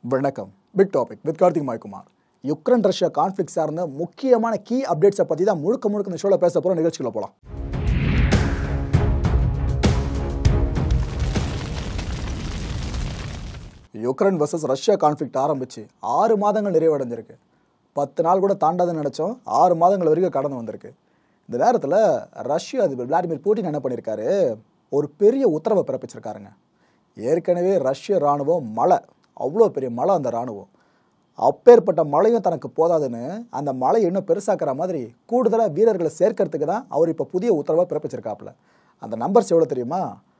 வணக்கம். Big topic with Karthik Maikumar. Ukraine Russia conflict சார்ந்த முக்கியமான கீ அப்டேட்ஸை பற்றி தான் முழுக்க இந்த ஷோவில் பேச போகிற நிகழ்ச்சிகளை போகலாம். யுக்ரைன் வர்சஸ் ரஷ்யா கான்ஃப்ளிக்ட் ஆரம்பித்து 6 மாதங்கள் நிறைவடைஞ்சிருக்கு. 10 நாள் கூட தாண்டாதுன்னு நினச்சோம். 6 மாதங்கள் வரைக்கும் கடந்து வந்திருக்கு. இந்த நேரத்தில் ரஷ்ய அதிபர் விளாடிமிர் புட்டின் என்ன பண்ணியிருக்காரு, ஒரு பெரிய உத்தரவை பிறப்பிச்சிருக்காருங்க. ஏற்கனவே ரஷ்ய இராணுவம் அவ்வளோ பெரிய மழை, அந்த இராணுவம் அப்பேற்பட்ட மழையும் தனக்கு போதாதுன்னு அந்த மழையை இன்னும் பெருசாக்குற மாதிரி கூடுதலாக வீரர்களை சேர்க்கறதுக்கு தான் அவர் இப்போ புதிய உத்தரவை பிறப்பிச்சிருக்காப்புல. அந்த நம்பர்ஸ் எவ்வளோ தெரியுமா?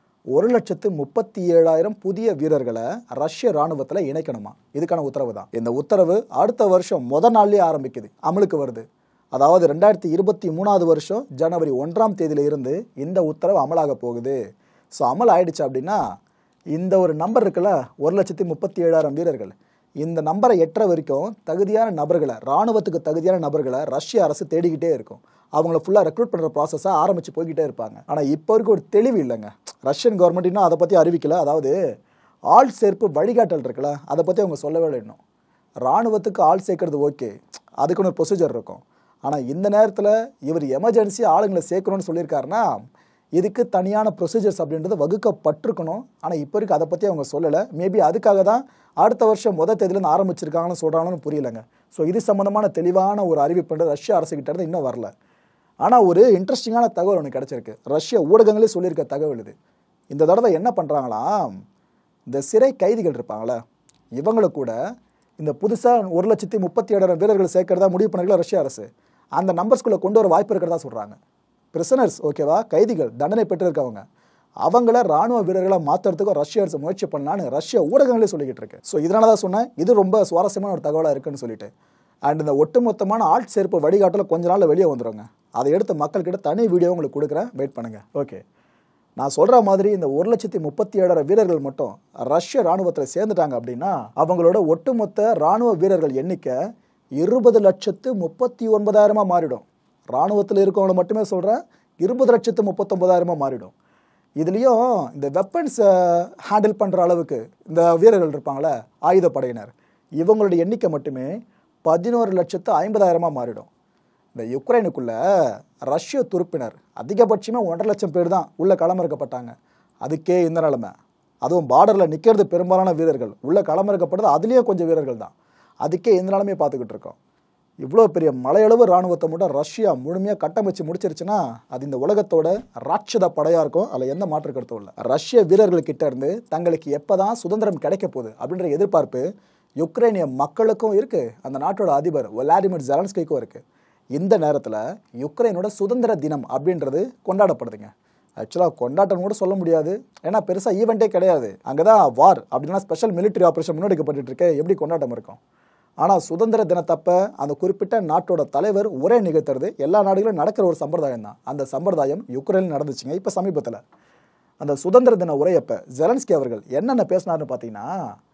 1,37,000 புதிய வீரர்களை ரஷ்ய இராணுவத்தில் இணைக்கணுமா. இதுக்கான உத்தரவு தான். இந்த உத்தரவு அடுத்த வருஷம் நாள்லேயே ஆரம்பிக்குது, அமலுக்கு வருது. அதாவது 2023 வருஷம் ஜனவரி 1ஆம் தேதியிலிருந்து இந்த உத்தரவு அமலாக போகுது. ஸோ அமல் ஆயிடுச்சு அப்படின்னா இந்த ஒரு நம்பர் இருக்குல்ல, 1,37,000 வீரர்கள், இந்த நம்பரை எட்டுற வரைக்கும் தகுதியான நபர்களை, இராணுவத்துக்கு தகுதியான நபர்களை ரஷ்ய அரசு தேடிக்கிட்டே இருக்கும். அவங்கள ஃபுல்லாக ரெக்ரூட் பண்ணுற ப்ராசஸை ஆரம்பித்து போய்கிட்டே இருப்பாங்க. ஆனால் இப்போ வரைக்கும் ஒரு தெளிவு இல்லைங்க. ரஷ்யன் கவர்மெண்ட் இன்னும் அதை பற்றி அறிவிக்கலை. அதாவது ஆள் சேர்ப்பு வழிகாட்டல் இருக்குல்ல, அதை பற்றி அவங்க சொல்லவே இல்லை இன்னும். இராணுவத்துக்கு ஆள் சேர்க்கறது ஓகே, அதுக்குன்னு ஒரு ப்ரொசீஜர் இருக்கும். ஆனால் இந்த நேரத்தில் இவர் எமர்ஜென்சி ஆளுங்களை சேர்க்கணும்னு சொல்லியிருக்காருன்னா இதுக்கு தனியான ப்ரொசீஜர்ஸ் அப்படின்றது வகுக்கப்பட்டிருக்கணும். ஆனால் இப்போ வரைக்கும் அதை பற்றி அவங்க சொல்லலை. மேபி அதுக்காக தான் அடுத்த வருஷம் தேதியிலேருந்து ஆரம்பிச்சிருக்காங்கன்னு சொல்கிறாங்கன்னு புரியலைங்க. ஸோ இது சம்மந்தமான தெளிவான ஒரு அறிவிப்புன்றது ரஷ்ய அரசுகிட்ட இருந்து இன்னும் வரல. ஆனால் ஒரு இன்ட்ரெஸ்டிங்கான தகவல் ஒன்று கிடச்சிருக்கு. ரஷ்ய ஊடகங்களே சொல்லியிருக்க தகவல் இது. இந்த தடவை என்ன பண்ணுறாங்களாம், இந்த சிறை கைதிகள் இருப்பாங்களே, இவங்களை கூட இந்த புதுசாக 1,37,000 வீரர்கள் சேர்க்கறதா முடிவு பண்ணிருக்கல ரஷ்ய அரசு. அந்த நம்பர்ஸ்குள்ளே கொண்டு வர வாய்ப்பு இருக்கிறதா சொல்கிறாங்க. பிரிசனர்ஸ், ஓகேவா, கைதிகள், தண்டனை பெற்றிருக்கவங்க, அவங்கள ராணுவ வீரர்களை மாற்றுறதுக்கும் ரஷ்ய அரசு முயற்சி பண்ணலான்னு ரஷ்ய ஊடகங்களே சொல்லிக்கிட்டு இருக்கு. ஸோ இதனால தான் சொன்னேன் இது ரொம்ப சுவாரஸ்யமான ஒரு தகவலாக இருக்குன்னு சொல்லிட்டு. அண்ட் இந்த ஒட்டுமொத்தமான ஆள் சேர்ப்பு வழிகாட்டில் கொஞ்ச நாளில் வெளியே வந்துடுங்க. அதை எடுத்து மக்கள்கிட்ட தனி வீடியோ உங்களுக்கு கொடுக்குறேன், வெயிட் பண்ணுங்க. ஓகே, நான் சொல்கிற மாதிரி இந்த 1,37,000 வீரர்கள் மட்டும் ரஷ்ய இராணுவத்தில் சேர்ந்துட்டாங்க அப்படின்னா அவங்களோட ஒட்டுமொத்த இராணுவ வீரர்கள் எண்ணிக்கை 20,39,000 மாறிடும். இராணுவத்தில் இருக்கவங்களை மட்டுமே சொல்கிறேன், 20,39,000 மாறிடும். இதுலேயும் இந்த வெப்பன்ஸை ஹேண்டில் பண்ணுற அளவுக்கு இந்த வீரர்கள் இருப்பாங்களே, ஆயுதப்படையினர், இவங்களுடைய எண்ணிக்கை மட்டுமே 11,50,000 மாறிடும். இந்த யுக்ரைனுக்குள்ளே ரஷ்ய துருப்பினர் அதிகபட்சமே 1,50,000 பேர் தான் உள்ளே களமிறக்கப்பட்டாங்க. அதுக்கே இந்த நிலைமை. அதுவும் பார்டரில் நிற்கிறது பெரும்பாலான வீரர்கள், உள்ளே களமிறக்கப்படுறது அதுலேயும் கொஞ்சம் வீரர்கள் தான். அதுக்கே இந்த நிலைமையை பார்த்துக்கிட்டு இருக்கோம். இவ்வளோ பெரிய மலையளவு இராணுவத்தை மட்டும் ரஷ்யா முழுமையாக கட்டமைச்சு முடிச்சிருச்சுன்னா அது இந்த உலகத்தோட ராட்சத படையாக இருக்கும். அதில் எந்த மாற்று கருத்தும் இல்லை. ரஷ்ய வீரர்கள்கிட்ட இருந்து தங்களுக்கு எப்போ தான் சுதந்திரம் கிடைக்க போகுது அப்படின்ற எதிர்பார்ப்பு யுக்ரைனிய மக்களுக்கும் இருக்குது, அந்த நாட்டோட அதிபர் விளாடிமிர் ஜெலன்ஸ்கிக்கும் இருக்குது. இந்த நேரத்தில் யுக்ரைனோட சுதந்திர தினம் அப்படின்றது கொண்டாடப்படுதுங்க. ஆக்சுவலாக கொண்டாட்டம் கூட சொல்ல முடியாது, ஏன்னா பெருசாக ஈவெண்ட்டே கிடையாது. அங்கே தான் வார் அப்படின்னா ஸ்பெஷல் மிலிட்டரி ஆப்ரேஷன் முன்னெடுக்கப்பட்டு இருக்கு, எப்படி கொண்டாட்டம் இருக்கும். ஆனால் சுதந்திர தினத்தப்ப அந்த குறிப்பிட்ட நாட்டோட தலைவர் உரை நிகழ்த்துறது எல்லா நாடுகளும் நடக்கிற ஒரு சம்பிரதாயம் தான். அந்த சம்பிரதாயம் யுக்ரைனில் நடந்துச்சுங்க. இப்போ சமீபத்தில் அந்த சுதந்திர தின உரையப்ப ஜெலன்ஸ்கி அவர்கள் என்னென்ன பேசினார்னு பார்த்தீங்கன்னா,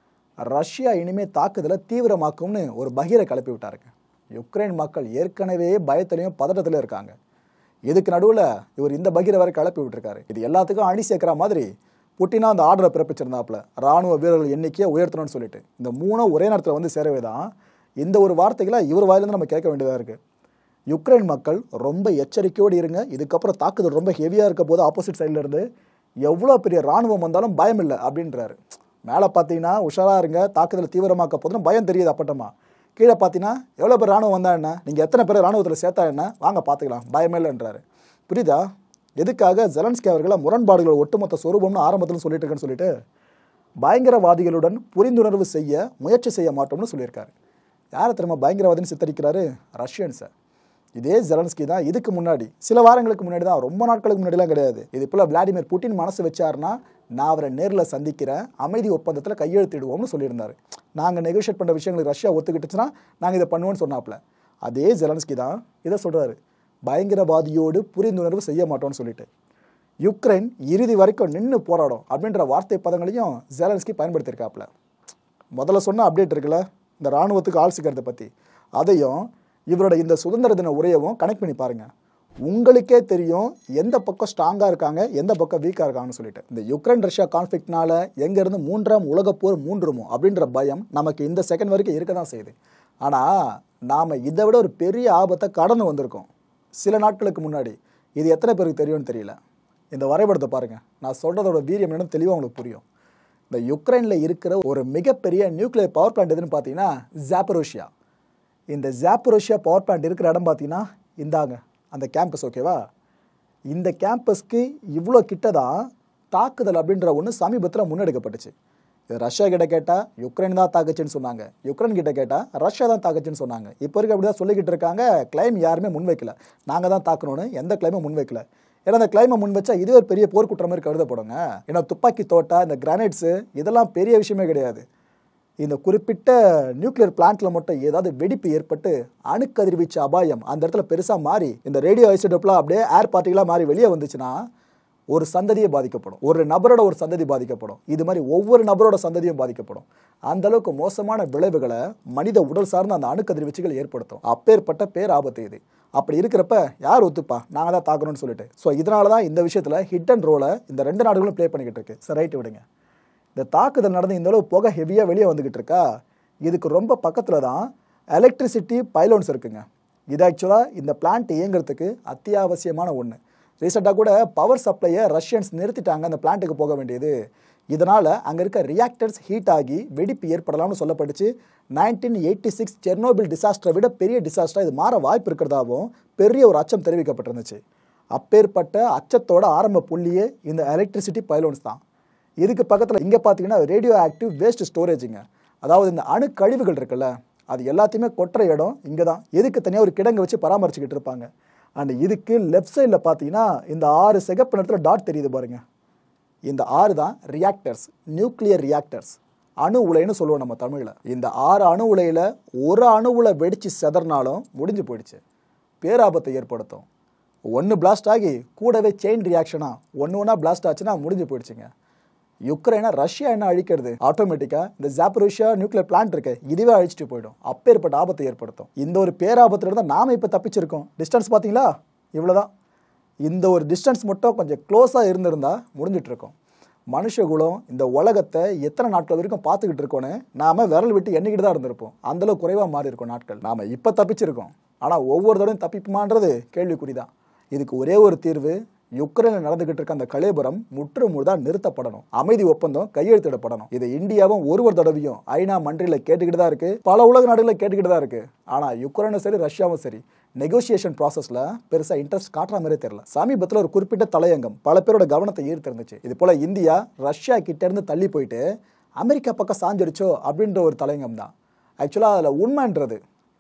ரஷ்யா இனிமேல் தாக்குதலை தீவிரமாக்கும்னு ஒரு பகீரை கிளப்பி விட்டாருங்க. யுக்ரைன் மக்கள் ஏற்கனவே பயத்திலையும் பதட்டத்திலையும் இருக்காங்க. இதுக்கு நடுவில் இவர் இந்த பகீரை வரை கிளப்பி விட்டுருக்காரு. இது எல்லாத்துக்கும் அணி சேர்க்கிற மாதிரி புட்டினா அந்த ஆர்டரை பிறப்பிச்சிருந்தாப்புல, ராணுவ வீரர்கள் எண்ணிக்கையை உயர்த்தணும்னு சொல்லிட்டு. இந்த 3 ஒரே நேரத்தில் வந்து சேரவே தான் இந்த ஒரு வார்த்தைகளை இவர் வாயிலிருந்து நம்ம கேட்க வேண்டியதாக இருக்குது. யுக்ரைன் மக்கள் ரொம்ப எச்சரிக்கையோடு இருங்க, இதுக்கப்புறம் தாக்குதல் ரொம்ப ஹெவியாக இருக்க போது ஆப்போசிட் சைட்லேருந்து எவ்வளோ பெரிய ராணுவம் வந்தாலும் பயம் இல்லை அப்படின்றாரு. மேலே பார்த்தீங்கன்னா உஷாராக இருங்க, தாக்குதல் தீவிரமாக்க போதுன்னு பயம் தெரியுது அப்பட்டமா. கீழே பார்த்தீங்கன்னா எவ்வளோ பேர் ராணுவம் வந்தா என்ன, நீங்கள் எத்தனை பேர் ராணுவத்தில் சேர்த்தா என்ன, வாங்க பார்த்துக்கலாம், பயமே இல்லைன்றாரு. புரியுதா? எதுக்காக ஜெலன்ஸ்கி அவர்களை முரண்பாடுகள் ஒட்டுமொத்த சொரூபம்னு ஆரம்பத்தில் சொல்லிட்டு இருக்கேன்னு சொல்லிட்டு பயங்கரவாதிகளுடன் புரிந்துணர்வு செய்ய முயற்சி செய்ய மாட்டோம்னு சொல்லியிருக்காரு. யாரை திரும்ப பயங்கரவாதின்னு சித்தரிக்கிறாரு? ரஷ்யன்ஸை. இதே ஜெலன்ஸ்கி தான் இதுக்கு முன்னாடி சில வாரங்களுக்கு முன்னாடி தான், ரொம்ப நாட்களுக்கு முன்னாடிலாம் கிடையாது, இது போல் விளாடிமிர் புட்டின் மனசு வச்சாருன்னா நான் அவரை நேரில் சந்திக்கிறேன், அமைதி ஒப்பந்தத்தில் கையெழுத்திடுவோம்னு சொல்லியிருந்தாரு. நாங்கள் நெகோஷியேட் பண்ணுற விஷயங்களுக்கு ரஷ்யா ஒத்துக்கிட்டுச்சுன்னா நாங்கள் இதை பண்ணுவோன்னு சொன்னாப்புல. அதே ஜெலன்ஸ்கி தான் இதை சொல்கிறாரு, பயங்கரவாதியோடு புரிந்துணர்வு செய்ய மாட்டோம்னு சொல்லிட்டு. யுக்ரைன் இறுதி வரைக்கும் நின்று போராடும் அப்படின்ற வார்த்தை பதங்களையும் ஜெலன்ஸ்கி பயன்படுத்தியிருக்காப்புல. முதல்ல சொன்ன அப்டேட் இருக்குல்ல, இந்த இராணுவத்துக்கு ஆள் சேர்க்கறதை பற்றி, அதையும் இவரோட இந்த சுதந்திர தின உரையவும் கனெக்ட் பண்ணி பாருங்கள். உங்களுக்கே தெரியும் எந்த பக்கம் ஸ்ட்ராங்காக இருக்காங்க, எந்த பக்கம் வீக்காக இருக்காங்கன்னு சொல்லிட்டு. இந்த யுக்ரைன் ரஷ்யா கான்ஃப்ளிக்ட்னால எங்கேருந்து 3ஆம் உலகப்போர் மூன்றுமோ அப்படின்ற பயம் நமக்கு இந்த செகண்ட் வரைக்கும் இருக்க தான் செய்யுது. ஆனால் நாம் இதை விட ஒரு பெரிய ஆபத்தை கடந்து வந்திருக்கோம் சில நாட்களுக்கு முன்னாடி. இது எத்தனை பேருக்கு தெரியும்னு தெரியல. இந்த வரைபடத்தை பாருங்கள், நான் சொல்கிறதோட வீரியம் என்னன்னு தெளிவாக உங்களுக்கு புரியும். இந்த யுக்ரைனில் இருக்கிற ஒரு மிகப்பெரிய நியூக்ளியர் பவர் பிளான்ட் எதுன்னு பார்த்தீங்கன்னா ஜாப்பரோஷியா. இந்த ஜாப்பரோஷியா பவர் பிளான்ட் இருக்கிற இடம் பார்த்தீங்கன்னா இந்தாங்க அந்த கேம்பஸ். ஓகேவா? இந்த கேம்பஸ்க்கு இவ்வளோ கிட்ட தான் தாக்குதல் அப்படின்ற ஒன்று சமீபத்தில் முன்னெடுக்கப்பட்டுச்சு. இது ரஷ்யா கிட்ட கேட்டால் யுக்ரைன் தான் தாக்குச்சுன்னு சொன்னாங்க, யுக்ரைன் கிட்ட கேட்டால் ரஷ்யா தான் தாக்குச்சுன்னு சொன்னாங்க. இப்போ வரைக்கும் அப்படி தான் சொல்லிக்கிட்டு இருக்காங்க. கிளைம் யாருமே முன்வைக்கல, நாங்கள் தான் தாக்கணும்னு எந்த கிளைமும் முன்வைக்கல. ஏன்னா அந்த கிளைமை முன் வச்சா இதுவே ஒரு பெரிய போர்க்குற்றம் மாதிரி கருதப்படுங்க. ஏன்னா துப்பாக்கி தோட்டா, இந்த கிரானைட்ஸு இதெல்லாம் பெரிய விஷயமே கிடையாது. இந்த குறிப்பிட்ட நியூக்ளியர் பிளான்ட்ல மட்டும் ஏதாவது வெடிப்பு ஏற்பட்டு அணுக்கதிர்வீச்சு அபாயம் அந்த இடத்துல பெருசாக மாறி இந்த ரேடியோ ஐசோடோப்லாம் அப்படியே ஏர் பார்ட்டிகளாக மாறி வெளியே வந்துச்சுன்னா ஒரு சந்ததியை பாதிக்கப்படும், ஒரு நபரோட ஒரு சந்ததி பாதிக்கப்படும், இது மாதிரி ஒவ்வொரு நபரோட சந்ததியும் பாதிக்கப்படும். அந்த அளவுக்கு மோசமான விளைவுகளை மனித உடல் சார்ந்த அந்த அணுக்கதிர்வீச்சுகள் ஏற்படுத்தும். அப்பேற்பட்ட பேர் ஆபத்து இது. அப்படி இருக்கிறப்ப யார் ஒத்துப்பா நாங்கள் தான் தாக்கணும்னு சொல்லிட்டு. ஸோ இதனால தான் இந்த விஷயத்தில் ஹிட் அண்ட் ரோலை இந்த 2 நாடுகளும் ப்ளே பண்ணிக்கிட்டு இருக்கு. சரி, ரைட்டு விடுங்க. இந்த தாக்குதல் நடந்து இந்த அளவு புகை ஹெவியாக வெளியே வந்துக்கிட்டு இருக்கா, இதுக்கு ரொம்ப பக்கத்தில் தான் எலக்ட்ரிசிட்டி பைலோன்ஸ் இருக்குங்க. இது ஆக்சுவலாக இந்த பிளான்ட் இயங்குறதுக்கு அத்தியாவசியமான ஒன்று. ரீசெண்டாக கூட பவர் சப்ளையை ரஷ்யன்ஸ் நிறுத்திட்டாங்க அந்த பிளான்ட்டுக்கு போக வேண்டியது. இதனால் அங்கே இருக்க ரியாக்டர்ஸ் ஹீட் ஆகி வெடிப்பு ஏற்படலாம்னு சொல்லப்பட்டுச்சு. 1986 செர்னோபில் டிசாஸ்டரை விட பெரிய டிசாஸ்டராக இது மாற வாய்ப்பு இருக்கிறதாகவும் பெரிய ஒரு அச்சம் தெரிவிக்கப்பட்டிருந்துச்சு. அப்பேற்பட்ட அச்சத்தோட ஆரம்ப புள்ளியே இந்த எலக்ட்ரிசிட்டி பைலோன்ஸ் தான். இதுக்கு பக்கத்தில் இங்கே பார்த்தீங்கன்னா ரேடியோ ஆக்டிவ் வேஸ்ட் ஸ்டோரேஜுங்க. அதாவது இந்த அணு கழிவுகள் இருக்குல்ல, அது எல்லாத்தையுமே கொட்டுற இடம் இங்கே தான். எதுக்கு தனியாக ஒரு கிடங்கு வச்சு பராமரிச்சுக்கிட்டு இருப்பாங்க. அண்ட் இதுக்கு லெஃப்ட் சைடில் பார்த்தீங்கன்னா இந்த 6 சிகப்பு நிறத்தில் டாட் தெரியுது பாருங்க. இந்த 6 தான் ரியாக்டர்ஸ், நியூக்ளியர் ரியாக்டர்ஸ், அணு உலைன்னு சொல்லுவோம் நம்ம தமிழில். இந்த 6 அணு உலையில் ஒரு அணு உலை வெடிச்சு செதறினாலும் முடிஞ்சு போயிடுச்சு, பேராபத்தை ஏற்படுத்தும். ஒன்று பிளாஸ்ட் ஆகி கூடவே செயின் ரியாக்ஷனாக ஒன்று பிளாஸ்ட் ஆச்சுன்னா முடிஞ்சு போயிடுச்சுங்க. யுக்ரைனை ரஷ்யா என்ன அழிக்கிறது, ஆட்டோமேட்டிக்காக இந்த ஜாப்பரோஷியா நியூக்ளியர் பிளான்ட் இருக்கு இதுவே அழிச்சிட்டு போயிடும். அப்பேற்பட்ட ஆபத்தை ஏற்படுத்தும். இந்த ஒரு பேராபத்தில் இருந்தால் நாம இப்போ தப்பிச்சிருக்கோம். டிஸ்டன்ஸ் பார்த்தீங்களா, இவ்வளோதான். இந்த ஒரு டிஸ்டன்ஸ் மட்டும் கொஞ்சம் க்ளோஸாக இருந்திருந்தா முடிஞ்சிட்டு இருக்கோம். மனுஷகுலம் இந்த உலகத்தை எத்தனை நாட்கள் வரைக்கும் பார்த்துக்கிட்டு இருக்கோன்னு நாம விரல் விட்டு எண்ணிக்கிட்டு தான் இருந்திருப்போம். அந்தளவு குறைவாக மாறி இருக்கும் நாட்கள். நாம் இப்போ தப்பிச்சிருக்கோம். ஆனால் ஒவ்வொரு தடவையும் தப்பிப்புமான்றது கேள்விக்குறிதான். இதுக்கு ஒரே ஒரு தீர்வு, யுக்ரைனில் நடந்துகிட்டு இருக்க அந்த கலேபரம் முற்றுமுழுதாக நிறுத்தப்படணும், அமைதி ஒப்பந்தம் கையெழுத்திடப்படணும். இதை இந்தியாவும் ஒரு தடவையும் ஐநா மன்றில் கேட்டுக்கிட்டு தான் இருக்கு, பல உலக நாடுகளில் கேட்டுக்கிட்டு தான் இருக்கு. ஆனால் யுக்ரைனும் சரி ரஷ்யாவும் சரி நெகோசியேஷன் ப்ராசஸில் பெருசாக இன்ட்ரெஸ்ட் காட்டுற மாதிரி தெரியல. சமீபத்தில் ஒரு குறிப்பிட்ட தலையங்கம் பல பேரோட கவனத்தை ஈர்த்திருந்துச்சு. இது போல் இந்தியா ரஷ்யா கிட்டேருந்து தள்ளி போயிட்டு அமெரிக்கா பக்கம் சாஞ்சிருச்சோ அப்படின்ற ஒரு தலையங்கம் தான். ஆக்சுவலாக அதில் உண்மைன்றது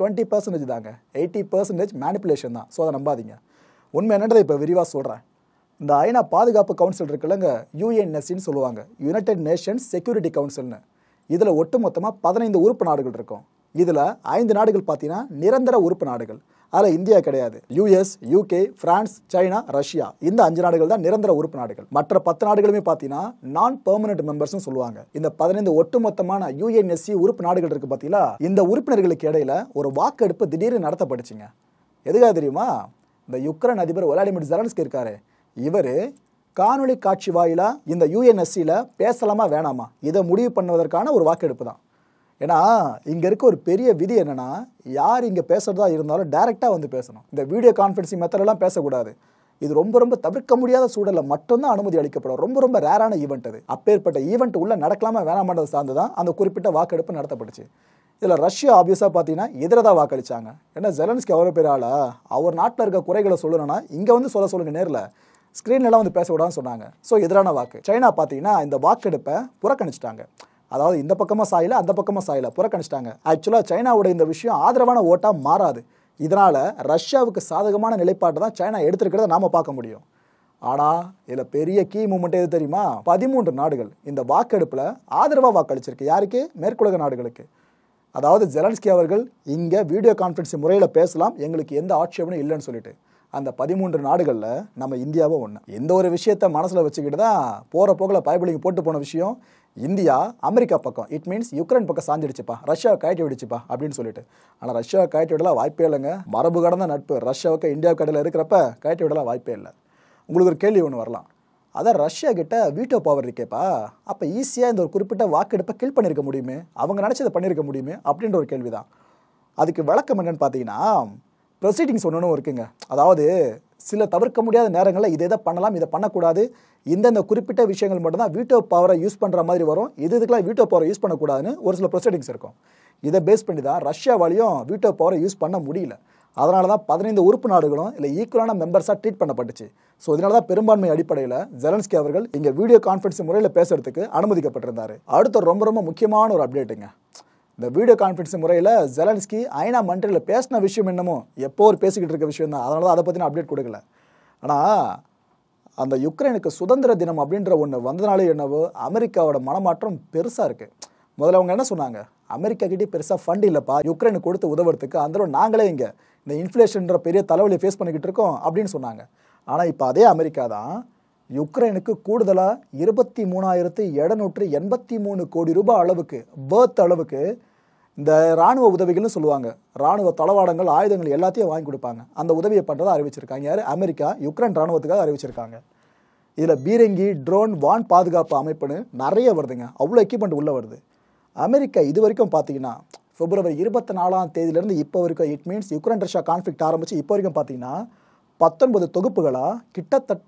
20% தாங்க, 80% மேனிப்புலேஷன் தான். ஸோ அதை நம்பாதீங்க. உண்மை என்னன்றதை இப்போ விரிவாக சொல்கிறேன். இந்த ஐநா பாதுகாப்பு கவுன்சில் இருக்குல்லங்க, யுஎன்எஸ்சின்னு சொல்லுவாங்க, யுனைடெட் நேஷன்ஸ் செக்யூரிட்டி கவுன்சில்னு. இதில் ஒட்டுமொத்தமாக 15 உறுப்பு நாடுகள் இருக்கும். இதில் 5 நாடுகள் பார்த்தீங்கன்னா நிரந்தர உறுப்பு நாடுகள். அதில் இந்தியா கிடையாது. US, UK, France, China, Russia, இந்த 5 நாடுகள் தான் நிரந்தர உறுப்பு நாடுகள். மற்ற 10 நாடுகளுமே பார்த்தீங்கன்னா நான் பெர்மனன்ட் மெம்பர்ஸ்னு சொல்லுவாங்க. இந்த 15 ஒட்டுமொத்தமான யுஎன்எஸ்சி உறுப்பு நாடுகள் இருக்கு பார்த்தீங்களா, இந்த உறுப்பினர்களுக்கு இடையில ஒரு வாக்கெடுப்பு திடீர்னு நடத்தப்பட்டுச்சுங்க. எதுக்காக தெரியுமா? இந்த யுக்ரைன் அதிபர் விளாடிமிர் ஜெலன்ஸ்கி இருக்காரு, இவர் காணொலி காட்சி வாயிலா இந்த யுஎன்எஸ்சியில் பேசலாமா வேணாமா இதை முடிவு பண்ணுவதற்கான ஒரு வாக்கெடுப்பு தான். ஏன்னா இங்கே இருக்க ஒரு பெரிய விதி என்னன்னா, யார் இங்கே பேசுறதா இருந்தாலும் டைரெக்டாக வந்து பேசணும். இந்த வீடியோ கான்ஃபரன்சிங் மெத்தடெல்லாம் பேசக்கூடாது. இது ரொம்ப தவிர்க்க முடியாத சூழலில் மட்டும்தான் அனுமதி அளிக்கப்படும். ரொம்ப ரேரான ஈவெண்ட் அது. அப்பேற்பட்ட ஈவெண்ட் உள்ள நடக்கலாமா வேணாமான்றது சார்ந்து தான் அந்த குறிப்பிட்ட வாக்கெடுப்பு நடத்தப்பட்டுச்சு. இதில் ரஷ்யா ஆப்வியஸாக பார்த்தீங்கன்னா எதிராக வாக்களிச்சாங்க. ஏன்னா ஜெலன்ஸ்கி அவ்வளோ பெரிய ஆளா, அவர் நாட்டில் இருக்க குறைகளை சொல்லணும்னா இங்கே வந்து சொல்லுங்க, நேரில் ஸ்க்ரீன்லாம் வந்து பேச விடான்னு சொன்னாங்க. ஸோ எதிரான வாக்கு. சைனா பார்த்தீங்கன்னா இந்த வாக்கெடுப்பை புறக்கணிச்சிட்டாங்க. அதாவது இந்த பக்கமாக சாயல அந்த பக்கமாக சாயல புறக்கணிச்சிட்டாங்க. ஆக்சுவலாக சைனாவோட இந்த விஷயம் ஆதரவான ஓட்டாக மாறாது. இதனால் ரஷ்யாவுக்கு சாதகமான நிலைப்பாட்டை தான் சைனா எடுத்திருக்கிறத நாம் பார்க்க முடியும். ஆனால் இதில் பெரிய கீ மூமெண்ட் எது தெரியுமா? 13 நாடுகள் இந்த வாக்கெடுப்பில் ஆதரவாக வாக்களிச்சிருக்கு. யாருக்கு? மேற்குலக நாடுகளுக்கு. அதாவது ஜெலன்ஸ்கி அவர்கள் இங்கே வீடியோ கான்ஃபரன்ஸ் முறையில் பேசலாம், எங்களுக்கு எந்த ஆட்சேபனும் இல்லைன்னு சொல்லிட்டு. அந்த 13 நாடுகளில் நம்ம இந்தியாவும் ஒன்று. இந்த ஒரு விஷயத்த மனசில் வச்சுக்கிட்டு தான் போகிற போக்கில் பைபிளிங் போட்டு போன விஷயம் இந்தியா அமெரிக்கா பக்கம், இட் மீன்ஸ் யுக்ரைன் பக்கம் சாஞ்சிடுச்சுப்பா, ரஷ்யாவை கயட்டி விடுச்சுப்பா அப்படின்னு சொல்லிட்டு. ஆனால் ரஷ்யாவை கயட்டி விடலாம் வாய்ப்பே இல்லைங்க. மரபு கடந்த நட்பு ரஷ்யாவுக்கு இந்தியா கடையில் இருக்கிறப்ப கயட்டி விடலாம் வாய்ப்பே இல்லை. உங்களுக்கு ஒரு கேள்வி ஒன்று வரலாம், அதான் ரஷ்யா கிட்ட வீட்டோ பவர் இருக்கேப்பா, அப்போ ஈஸியாக இந்த ஒரு குறிப்பிட்ட வாக்கெடுப்பை கில் பண்ணியிருக்க முடியுமே, அவங்க நினச்சதை பண்ணியிருக்க முடியுமே அப்படின்ற ஒரு கேள்வி தான். அதுக்கு விளக்கம் என்னன்னு பார்த்தீங்கன்னா, ப்ரொசீடிங்ஸ் ஒன்று இருக்குங்க. அதாவது சில தவிர்க்க முடியாத நேரங்களில் இதை பண்ணலாம், இதை பண்ணக்கூடாது, இந்தந்த குறிப்பிட்ட விஷயங்கள் மட்டும்தான் வீட்டோ பவரை யூஸ் பண்ணுற மாதிரி வரும், இதுக்கெல்லாம் வீட்டோ பவரை யூஸ் பண்ணக்கூடாதுன்னு ஒரு சில ப்ரொசீடிங்ஸ் இருக்கும். இதை பேஸ் பண்ணி தான் ரஷ்யாவாலையும் வீட்டோ பவரை யூஸ் பண்ண முடியல. அதனால தான் 15 உறுப்பு நாடுகளும் இல்லை ஈக்குவலான மெம்பர்ஸாக ட்ரீட் பண்ணப்பட்டுச்சு. ஸோ இதனால தான் பெரும்பான்மை அடிப்படையில் ஜெலன்ஸ்கி அவர்கள் இங்கே வீடியோ கான்ஃபரன்ஸ் முறையில் பேசுறதுக்கு அனுமதிக்கப்பட்டிருந்தார். அடுத்த ரொம்ப முக்கியமான ஒரு அப்டேட்டுங்க. இந்த வீடியோ கான்ஃபரன்ஸ் முறையில் ஜெலன்ஸ்கி ஐநா மன்றில் பேசின விஷயம் என்னமோ எப்போ ஒரு பேசிக்கிட்டு இருக்க விஷயம் தான், அதனால தான் அதை பற்றின அப்டேட் கொடுக்கல. ஆனால் அந்த யுக்ரைனுக்கு சுதந்திர தினம் அப்படின்ற ஒன்று வந்ததுனாலே என்னவோ அமெரிக்காவோட மனமாற்றம் பெருசாக இருக்குது. முதல்ல அவங்க என்ன சொன்னாங்க, அமெரிக்கா கிட்டே பெருசாக ஃபண்ட் இல்லைப்பா யுக்ரைனுக்கு கொடுத்து உதவுறதுக்கு, அந்த நாங்களே இங்கே இந்த இன்ஃப்ளேஷன்ற பெரிய தலைவலியை ஃபேஸ் பண்ணிக்கிட்டு இருக்கோம் அப்படின்னு சொன்னாங்க. ஆனால் இப்போ அதே அமெரிக்கா தான் யுக்ரைனுக்கு கூடுதலாக 23,783 கோடி ரூபாய் அளவுக்கு பர்த் அளவுக்கு இந்த இராணுவ உதவிகள்னு சொல்லுவாங்க, இராணுவ தளவாடங்கள் ஆயுதங்கள் எல்லாத்தையும் வாங்கி கொடுப்பாங்க, அந்த உதவியை பண்ணுறதை அறிவிச்சிருக்காங்க. யார்? அமெரிக்கா யுக்ரைன் இராணுவத்துக்காக அறிவிச்சிருக்காங்க. இதில் பீரங்கி, ட்ரோன், வான் பாதுகாப்பு அமைப்புன்னு நிறைய வருதுங்க, அவ்வளோ எக்யூப்மெண்ட் உள்ளே வருது. அமெரிக்கா இது வரைக்கும் பார்த்தீங்கன்னா பிப்ரவரி 24ஆம் தேதியிலேருந்து இப்போ வரைக்கும், it means Ukraine Russia conflict ஆரம்பித்து இப்போ வரைக்கும் பார்த்தீங்கன்னா 19 தொகுப்புகளாக கிட்டத்தட்ட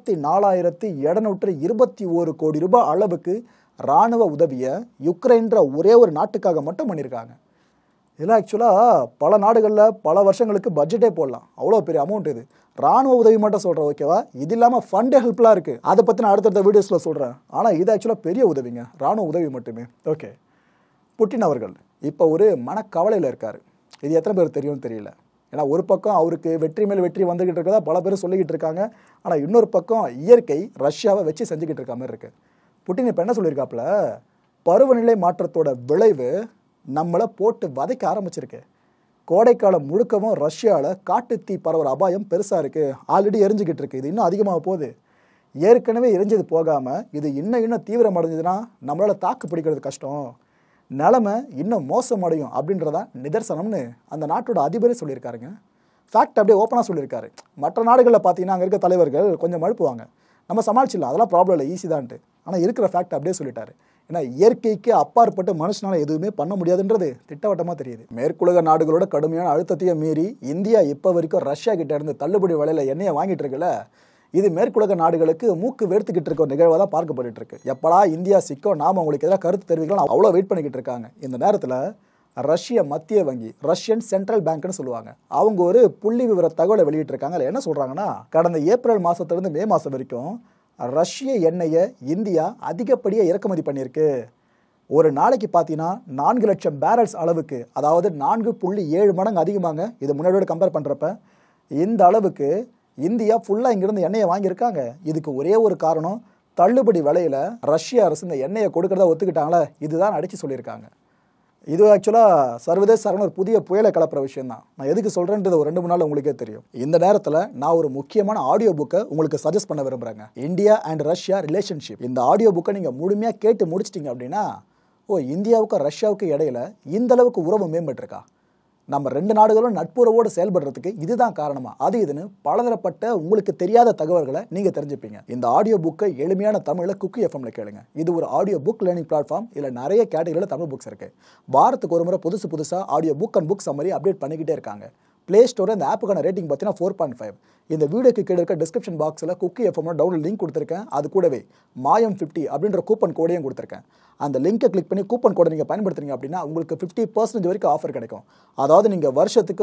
84,721 கோடி ரூபாய் அளவுக்கு இராணுவ உதவியை யுக்ரைன்ற ஒரே ஒரு நாட்டுக்காக மட்டும் பண்ணியிருக்காங்க. இதில் ஆக்சுவலாக பல நாடுகளில் பல வருஷங்களுக்கு பட்ஜெட்டே போடலாம், அவ்வளோ பெரிய அமௌண்ட் இது. இராணுவ உதவி மட்டும் சொல்கிறேன், ஓகேவா? இது இல்லாமல் ஃபண்டு ஹெல்ப்லாம் இருக்குது, அதை பற்றி நான் அடுத்தடுத்த வீடியோஸில் சொல்கிறேன். ஆனால் இது ஆக்சுவலாக பெரிய உதவிங்க, இராணுவ உதவி மட்டுமே. ஓகே, புட்டின் அவர்கள் இப்போ ஒரு மனக்கவலையில் இருக்கார். இது எத்தனை பேர் தெரியும்னு தெரியல. ஏன்னா ஒரு பக்கம் அவருக்கு வெற்றி மேல் வெற்றி வந்துக்கிட்டு இருக்கதா பல பேர் சொல்லிக்கிட்டு இருக்காங்க, ஆனால் இன்னொரு பக்கம் இயற்கை ரஷ்யாவை வச்சு செஞ்சுக்கிட்டு இருக்க மாதிரி இருக்குது. புட்டின் இப்போ என்ன சொல்லியிருக்காப்புல, பருவநிலை மாற்றத்தோட விளைவு நம்மளை போட்டு வதைக்க ஆரம்பிச்சிருக்கு. கோடைக்காலம் முழுக்கவும் ரஷ்யாவில் காட்டுத்தீ பரவுற அபாயம் பெருசாக இருக்குது, ஆல்ரெடி எரிஞ்சுக்கிட்டு இருக்குது, இது இன்னும் அதிகமாக போகுது. ஏற்கனவே எரிஞ்சது போகாமல் இது இன்னும் தீவிரம் அடைஞ்சதுன்னா நம்மளால் தாக்கு பிடிக்கிறது கஷ்டம், நிலைமை இன்னும் மோசமடையும் அப்படின்றதா நிதர்சனம்னு அந்த நாட்டோட அதிபரே சொல்லியிருக்காருங்க. ஃபேக்ட் அப்படியே ஓப்பனாக சொல்லியிருக்காரு. மற்ற நாடுகளில் பார்த்தீங்கன்னா அங்கே இருக்க தலைவர்கள் கொஞ்சம் மழுப்புவாங்க, நம்ம சமாளிச்சிடலாம், அதெல்லாம் ப்ராப்ளம் இல்லை, ஈஸி தான்ட்டு. ஆனால் இருக்கிற ஃபேக்ட் அப்படியே சொல்லிட்டாரு. ஏன்னா இயற்கைக்கு அப்பாற்பட்டு மனுஷனால எதுவுமே பண்ண முடியாதுன்றது திட்டவட்டமாக தெரியுது. மேற்குலக நாடுகளோட கடுமையான அழுத்தத்தையும் மீறி இந்தியா இப்போ வரைக்கும் ரஷ்யா கிட்ட இருந்து தள்ளுபடி விலையில எண்ணெயை வாங்கிட்டு இருக்குல்ல, இது மேற்குலக நாடுகளுக்கு மூக்கு வேர்த்துக்கிட்டு இருக்க ஒரு நிகழ்வாக தான் பார்க்கப்பட்டு இருக்கு. எப்படா இந்தியா சிக்கோ நாம உங்களுக்கு எதிராக கருத்து தெரிவிக்கலாம் அவ்வளோ வெயிட் பண்ணிக்கிட்டு இருக்காங்க. இந்த நேரத்தில் ரஷ்ய மத்திய வங்கி, ரஷ்யன் சென்ட்ரல் பேங்க்னு சொல்லுவாங்க, அவங்க ஒரு புள்ளி விவர தகவலை வெளியிட்டிருக்காங்க. அதில் என்ன சொல்கிறாங்கன்னா, கடந்த ஏப்ரல் மாதத்துலேருந்து மே மாதம் வரைக்கும் ரஷ்ய எண்ணெயை இந்தியா அதிகப்படியாக இறக்குமதி பண்ணியிருக்கு. ஒரு நாளைக்கு பார்த்தீங்கன்னா 4 லட்சம் பேரல்ஸ் அளவுக்கு, அதாவது 4.7 மடங்கு அதிகமாங்க இது முன்னாடியோட கம்பேர் பண்ணுறப்ப. இந்த அளவுக்கு இந்தியா ஃபுல்லாக இங்கிருந்து எண்ணெயை வாங்கியிருக்காங்க. இதுக்கு ஒரே ஒரு காரணம், தள்ளுபடி விலையில் ரஷ்ய அரசு இந்த எண்ணெயை கொடுக்கறதா ஒத்துக்கிட்டாங்களே, இதுதான் அடித்து சொல்லியிருக்காங்க. இது ஆக்சுவலாக சர்வதேச சார்ந்த ஒரு புதிய புயலை கலப்புற விஷயம் தான். நான் எதுக்கு சொல்கிறேன்றது ஒரு 2-3 நாள் உங்களுக்கே தெரியும். இந்த நேரத்தில் நான் ஒரு முக்கியமான ஆடியோ புக்கை உங்களுக்கு சஜஸ்ட் பண்ண விரும்புகிறேங்க. India and Russia relationship. இந்த ஆடியோ புக்கை நீங்கள் முழுமையாக கேட்டு முடிச்சிட்டிங்க அப்படின்னா, இந்தியாவுக்கும் ரஷ்யாவுக்கும் இடையில இந்த அளவுக்கு உறவு மேம்பட்டிருக்கா, நம்ம 2 நாடுகளும் நட்புறவோடு செயல்படுறதுக்கு இதுதான் காரணமா, அது இதுன்னு பலதரப்பட்ட உங்களுக்கு தெரியாத தகவல்களை நீங்க தெரிஞ்சுப்பீங்க. இந்த ஆடியோ புக்கை எளிமையான தமிழ்ல குக்கி எஃப்எம்ல கேளுங்க. இது ஒரு ஆடியோ புக் லேர்னிங் பிளாட்ஃபார்ம். இதுல நிறைய கேட்டகரியில தமிழ் புக்ஸ் இருக்கு. வாரத்துக்கு ஒரு முறை புதுசா audio book and book summary update பண்ணிக்கிட்டே இருக்காங்க. பிளே ஸ்டோர் இந்த ஆப்புக்கான ரேட்டிங் பார்த்தீங்கன்னா 4.5. இந்த வீடியோக்கு கீழே இருக்க டிஸ்கிரிப்ஷன் பாக்ஸில் குக்கி எஃப்எம் டவுன்லோட் லிங்க் கொடுத்துருக்கேன். அது கூடவே மாயம் 50 அப்படின்ற கூப்பன் கோடையும் கொடுத்துருக்கேன். அந்த லிங்கை கிளிக் பண்ணி கூப்பன் கோடை நீங்கள் பயன்படுத்துறீங்க அப்படின்னா உங்களுக்கு 50% வரைக்கும் ஆஃபர் கிடைக்கும். அதாவது நீங்கள் வருஷத்துக்கு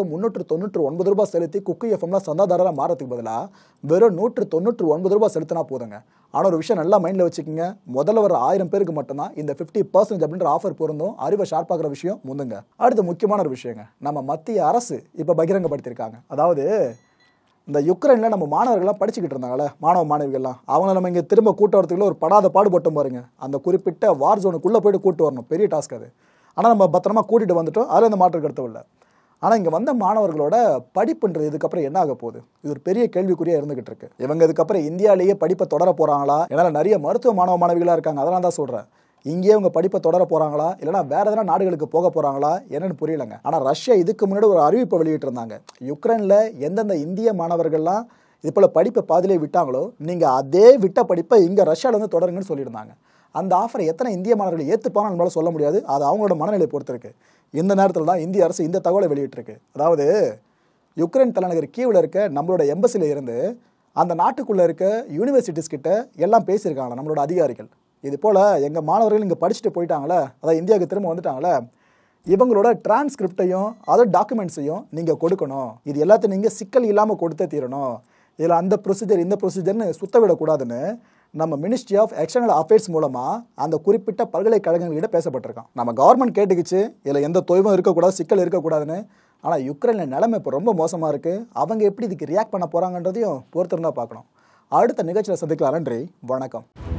399 ரூபாய் செலுத்தி குக்கி எஃப்எம்ல சந்தாதாரராக மாறதுக்கு பதிலாக வெறும் 199 ரூபாய் செலுத்தினா போதுங்க. ஆனால் ஒரு விஷயம் நல்லா மைண்டில் வச்சுக்கோங்க, முதல்ல வர 1000 பேருக்கு மட்டும்தான் இந்த 50% அப்படின்ற ஆஃபர் பொருந்தும். அறிவை ஷார்ப்பாகிற விஷயம் முந்துங்க. அடுத்து முக்கியமான ஒரு விஷயங்க, நம்ம மத்திய அரசு இப்போ பகிரங்கப்படுத்தியிருக்காங்க. அதாவது இந்த யுக்ரைனில் நம்ம மாணவர்கள்லாம் படிச்சுக்கிட்டு இருந்தாங்களே, மாணவ மாணவிகள்லாம், அவங்கள நம்ம இங்கே திரும்ப கூட்டு வரதுக்குள்ள ஒரு படாத பாடுபட்டோம் பாருங்க. அந்த குறிப்பிட்ட வார் ஜோனுக்குள்ளே போய்ட்டு கூட்டு வரணும், பெரிய டாஸ்க் அது. ஆனால் நம்ம பத்திரமா கூட்டிகிட்டு வந்துட்டோம், அதில் இந்த மாற்றம் கருத்தும் இல்லை. ஆனால் இங்கே வந்த மாணவர்களோட படிப்புன்றது இதுக்கப்புறம் என்ன ஆக போகுது? இது ஒரு பெரிய கேள்விக்குறியாக இருந்துகிட்டு இருக்கு. இவங்க இதுக்கப்புறம் இந்தியாவிலேயே படிப்பை தொடர போகிறாங்களா? ஏன்னா நிறைய மருத்துவ மாணவ மாணவிகளாக இருக்காங்க, அதெல்லாம் தான் சொல்கிறேன். இங்கேயே அவங்க படிப்பை தொடர போகிறாங்களா, இல்லைனா வேறு எதனா நாடுகளுக்கு போக போகிறாங்களா என்னன்னு புரியலைங்க. ஆனால் ரஷ்யா இதுக்கு முன்னாடி ஒரு அறிவிப்பை வெளியிட்டிருந்தாங்க. யுக்ரைனில் எந்தெந்த இந்திய மாணவர்கள்லாம் இது போல் படிப்பை பாதிலே விட்டாங்களோ நீங்கள் அதே விட்ட படிப்பை இங்கே ரஷ்யாவில் வந்து தொடருங்கன்னு சொல்லியிருந்தாங்க. அந்த ஆஃபரை எத்தனை இந்திய மாணவர்கள் ஏற்றுப்பாங்க நம்மளால சொல்ல முடியாது. அது அவங்களோட மனநிலை பொறுத்திருக்கு. இந்த நேரத்தில் தான் இந்திய அரசு இந்த தகவலை வெளியிட்டிருக்கு. அதாவது யுக்ரைன் தலைநகர் கீவில் இருக்க நம்மளோட எம்பசியில் இருந்து அந்த நாட்டுக்குள்ளே இருக்க யூனிவர்சிட்டிஸ் கிட்ட எல்லாம் பேசியிருக்காங்க நம்மளோட அதிகாரிகள். இது போல் எங்கள் மாணவர்கள் இங்கே படிச்சுட்டு போயிட்டாங்களே, அதாவது இந்தியாவுக்கு திரும்ப வந்துட்டாங்களே, இவங்களோட டிரான்ஸ்கிரிப்டையும் அதோட டாக்குமெண்ட்ஸையும் நீங்கள் கொடுக்கணும். இது எல்லாத்தையும் நீங்கள் சிக்கல் இல்லாமல் கொடுத்தே தீரணும். இதில் அந்த ப்ரொசீஜர் இந்த ப்ரொசீஜர்னு சுத்த விடக்கூடாதுன்னு நம்ம மினிஸ்ட்ரி ஆஃப் எக்ஸ்டர்னல் அஃபேர்ஸ் மூலமாக அந்த குறிப்பிட்ட பல்கலைக்கழகங்கள்கிட்ட பேசப்பட்டிருக்கான். நம்ம கவர்மெண்ட் கேட்டுக்கிச்சு இதில் எந்த தொய்வும் இருக்கக்கூடாது, சிக்கல் இருக்கக்கூடாதுன்னு. ஆனால் யுக்ரைனில் நிலைமை இப்போ ரொம்ப மோசமாக இருக்குது. அவங்க எப்படி இதுக்கு ரியாக்ட் பண்ண போகிறாங்கன்றதையும் பொறுத்திருந்தா பார்க்கணும். அடுத்த நிகழ்ச்சியில் சந்திக்கலாம். நன்றி, வணக்கம்.